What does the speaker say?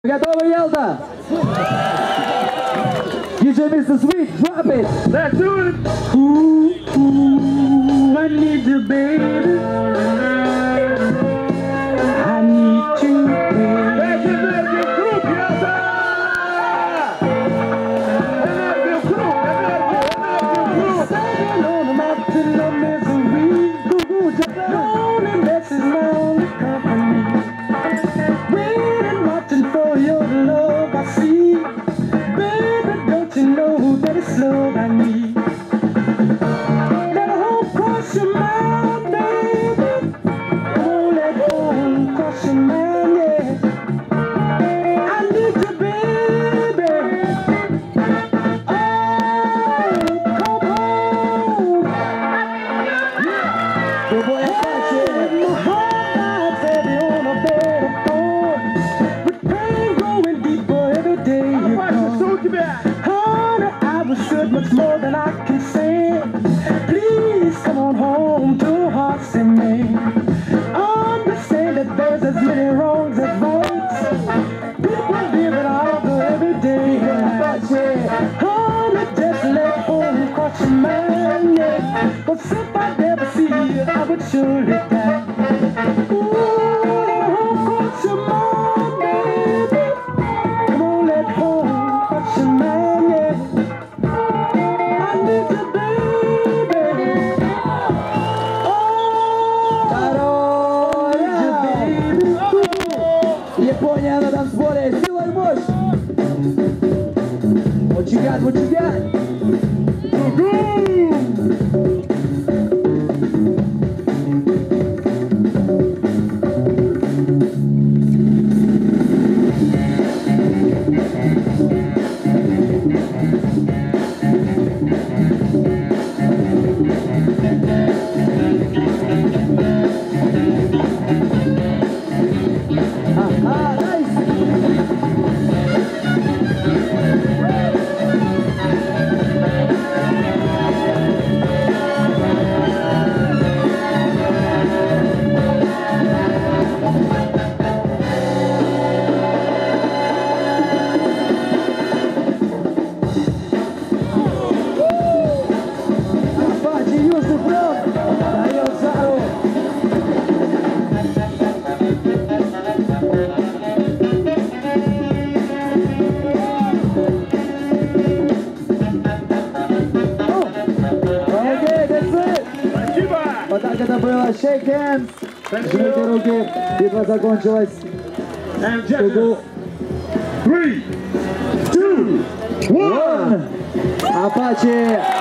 Готовы, Ялта? DJ Mr. Sweet, drop it! Let's do it! Ooh, ooh, I need you, baby. I need you, baby. That's energy group, Ялта! Energy group, energy group. Standing on the mountain of misery. Loneliness is my only company. Waiting, watching for your love, I see. Baby, don't you know that it's love I need? Let home cross your mind, baby. Don't let home cross your mind, yeah. I need you, baby. Oh, come home. Good boy, My heart lies heavy on a bed of thorns, with pain growing deeper every day you come. Honey, I was good much more than I can say. Please come on home to hearts and men. Understand that there's as many wrongs as rights. People living out there every day. Honey, just let home cross your mind, yeah. 'Cause if I never see you, I would surely die. Ooh, let home cross your mind, baby. Come on, let home cross your mind, yeah. I need you, baby. Oh, Здорово! baby. Япония на танцполе, сила и мощь! What you got, what you got? Вот так это было. Shake hands. Жмите руки. Битва закончилась. And gentlemen, 3, 2, 1. Апачи.